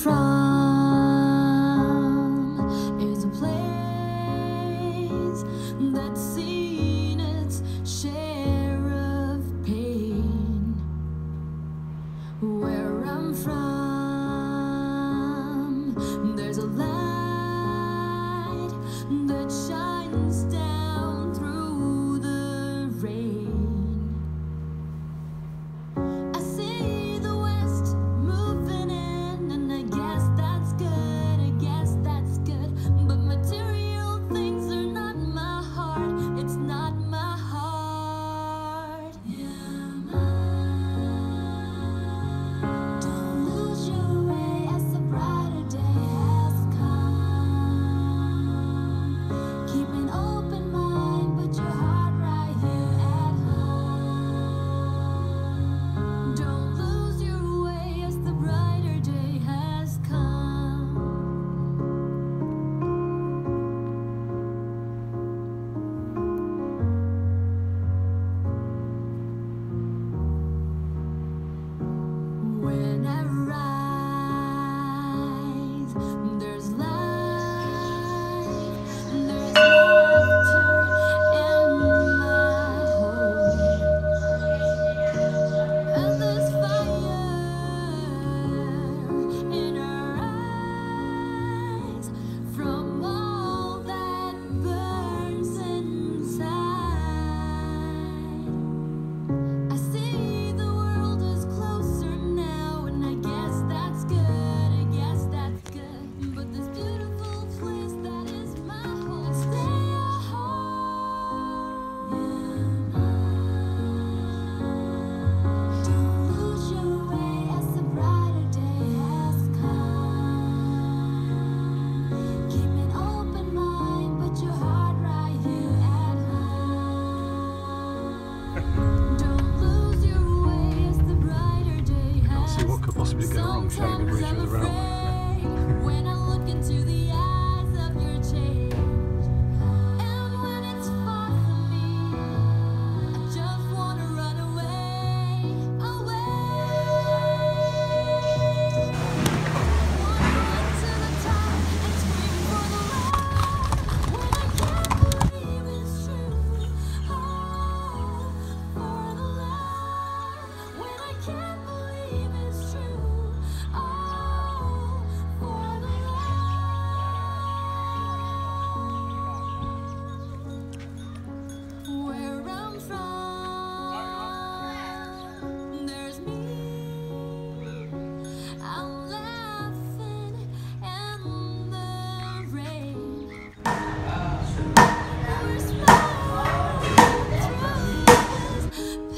from is a place that's seen its share of pain. Where I'm from, there's a light that shines down through the rain. I see the West moving in, and I guess that's good, but material things are not my heart, it's not my heart. Don't lose your way as the brighter day has come. Keep an open mind, but your heart right here at home. Don't lose your way as the brighter day has come. When I rise, there's life, there's laughter in my home, and there's fire in our eyes from all that burns inside. I see the world is closer now, and I guess that's good, but this beautiful place that is my home, stay at home. Don't lose your way as the brighter day has come. Keep an open mind, but your heart right here at home. Don't lose your way as the brighter day has See what could possibly go wrong showing a bridge of the railway. when I look into the eyes of your change, and when it's far from me, I just wanna run away, Wanna run to the top and scream for the Lord when I can't believe it's true. Oh, for the Lord when I can't believe it's true. Oh, for the Lord. Where I'm from, there's me. I'm laughing in the rain. We're smiling through this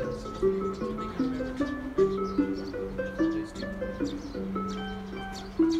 So they can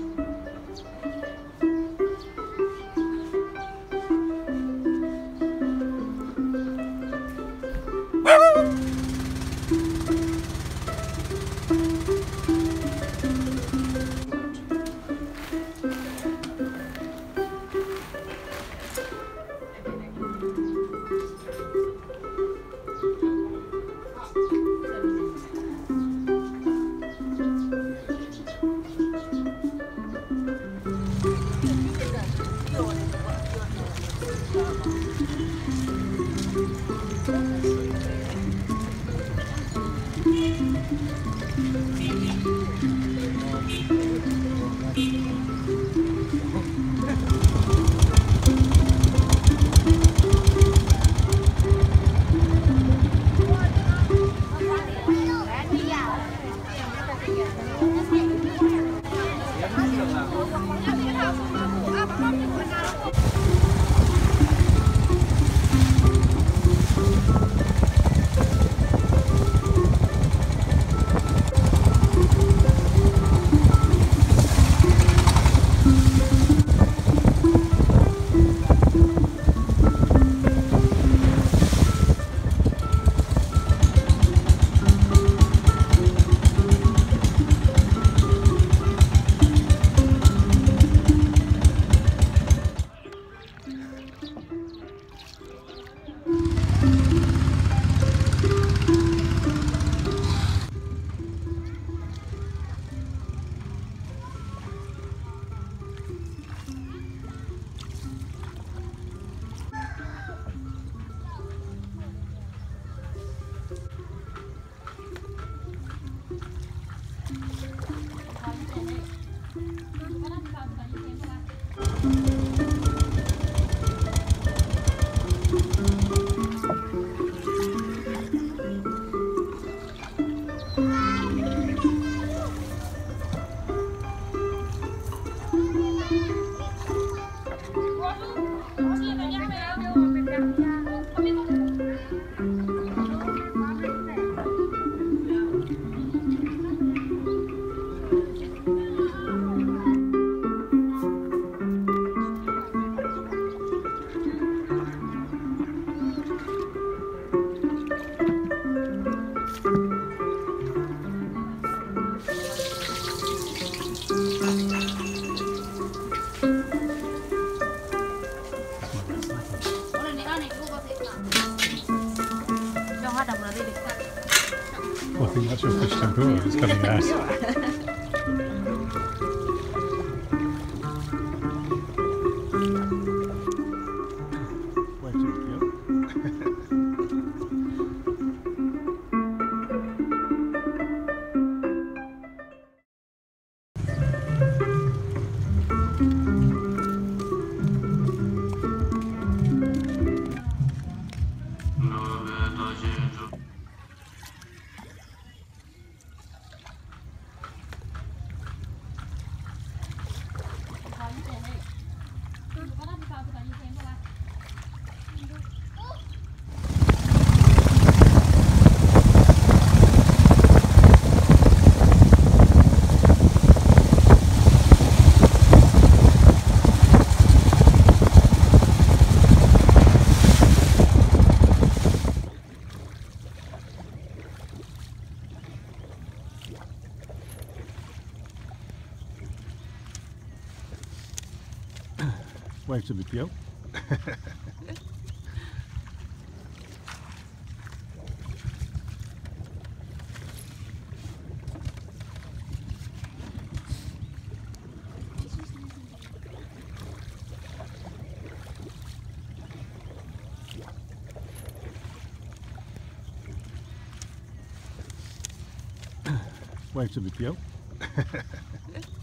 Cho hoa đồng là đi được. Well, I think that's your fish tempura that's coming out. Wait till it go. Wait till it go. Wait till it go.